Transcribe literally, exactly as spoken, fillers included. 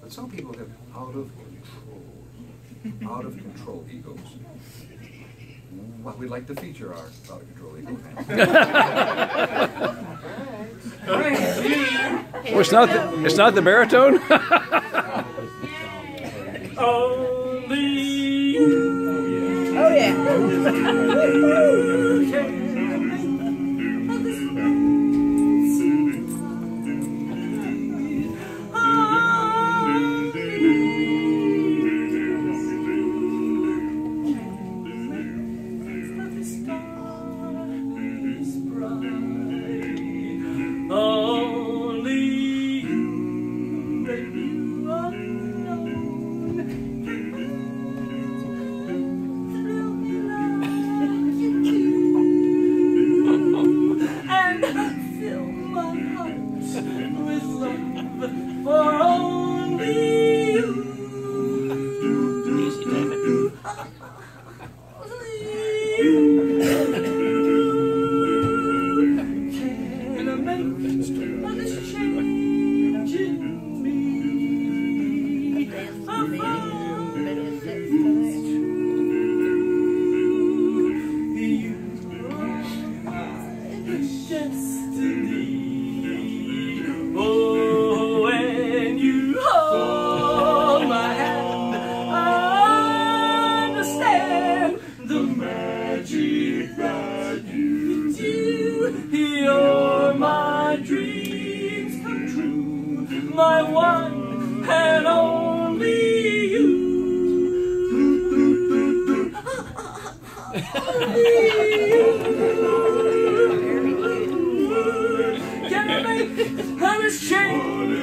But some people have out of control, out of control egos. Well, we'd like to feature our out of control ego. Well, it's not the, it's not the baritone. Only you. Oh yeah. Only you and you alone thrill me like you do, and fill my heart with love for only you. Easy, David. Only you. Can I make this change in me? I found it's true. You are my destiny. Oh, when you hold my hand, I understand the magic that you do. You're my dreams come true, my one and only you. Only you. Can I make this change?